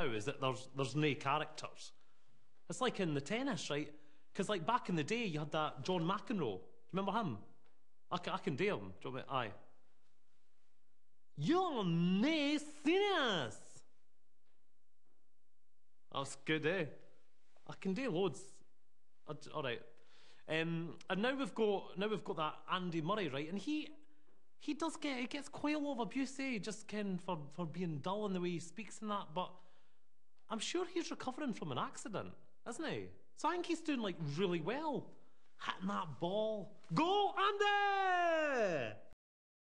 is that there's no characters. It's like in the tennis, right? Because like back in the day, you had that John McEnroe. Do you remember him? I can do him. Do you want me? Aye. You're no serious. That's good, eh? I can do loads. All right. And now we've got that Andy Murray, right? And he gets quite a lot of abuse, eh? Just for being dull in the way he speaks and that. But I'm sure he's recovering from an accident, isn't he? So I think he's doing like really well, hitting that ball. Go Andy!